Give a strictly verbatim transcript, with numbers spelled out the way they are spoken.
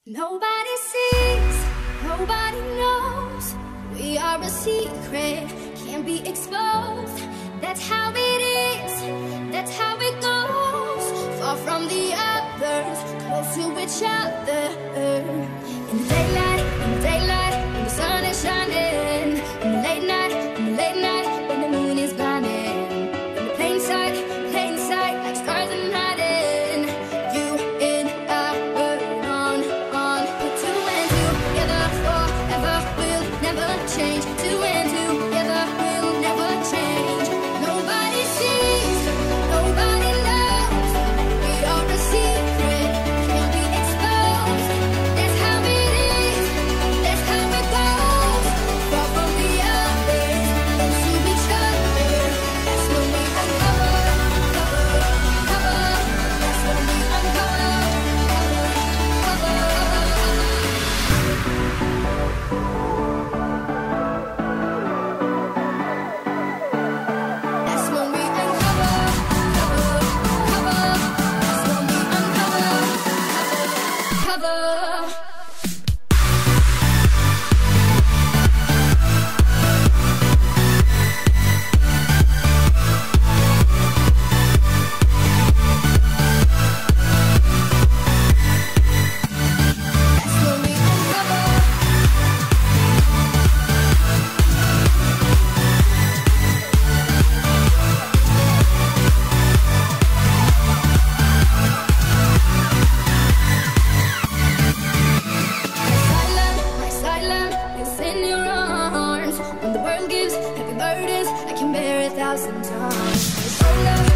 Nobody sees, nobody knows. We are a secret, can't be exposed. That's how it is, that's how it goes. Far from the others, close to each other. In the daylight, in the daylight, when the sun is shining. In the late night, in the late night, when the moon is blinding. In the plain sight, plain sight, like stars in hiding. You and I were on, on. Put two and two together forever, we'll never change. Two and two together, we'll never change. Nobody sees, nobody knows. We are a secret, can't be exposed. That's how it is, that's how it goes. Far from the others, close to each other. That's when we uncover, cover, cover. That's when we uncover, cover, cover. That's when we uncover, cover, cover. That's when we uncover, cover, cover. That's when we uncover. My silent is in your arms. When the world gives heavy burdens, I can bear a thousand times. My soul